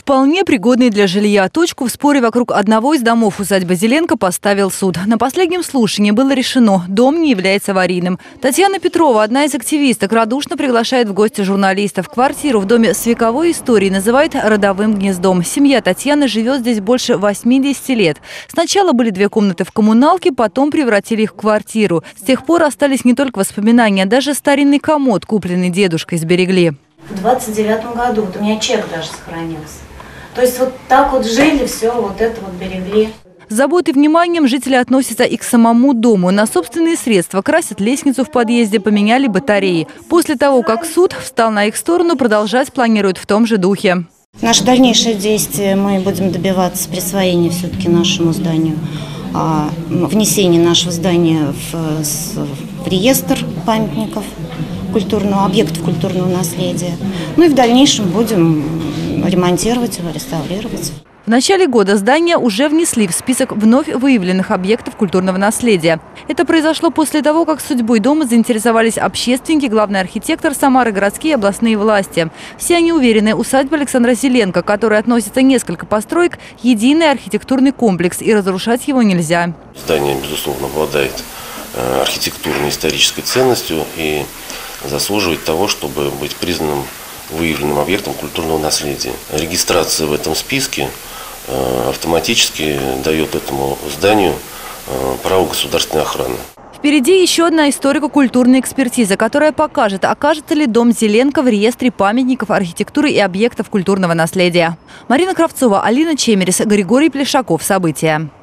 Вполне пригодный для жилья. Точку в споре вокруг одного из домов усадьбы Зеленко поставил суд. На последнем слушании было решено – дом не является аварийным. Татьяна Петрова, одна из активисток, радушно приглашает в гости журналистов. Квартиру в доме с вековой историей называют родовым гнездом. Семья Татьяны живет здесь больше 80 лет. Сначала были 2 комнаты в коммуналке, потом превратили их в квартиру. С тех пор остались не только воспоминания, даже старинный комод, купленный дедушкой, сберегли. В 29-м году вот у меня чек даже сохранился. То есть вот так вот жили, все вот это вот берегли. С заботой и вниманием жители относятся и к самому дому. На собственные средства красят лестницу в подъезде, поменяли батареи. После того, как суд встал на их сторону, продолжать планируют в том же духе. Наши дальнейшие действия мы будем добиваться присвоения все-таки нашему зданию, внесения нашего здания в реестр памятников, объектов культурного наследия. Ну и в дальнейшем будем ремонтировать его, реставрировать. В начале года здание уже внесли в список вновь выявленных объектов культурного наследия. Это произошло после того, как судьбой дома заинтересовались общественники, главный архитектор Самары, городские и областные власти. Все они уверены, усадьба Александра Зеленко, к которой относится несколько построек, единый архитектурный комплекс, и разрушать его нельзя. Здание, безусловно, обладает архитектурно-исторической ценностью и заслуживает того, чтобы быть признанным выявленным объектом культурного наследия. Регистрация в этом списке автоматически дает этому зданию право государственной охраны. Впереди еще одна историко-культурная экспертиза, которая покажет, окажется ли дом Зеленко в реестре памятников архитектуры и объектов культурного наследия. Марина Кравцова, Алина Чемерис, Григорий Плешаков. События.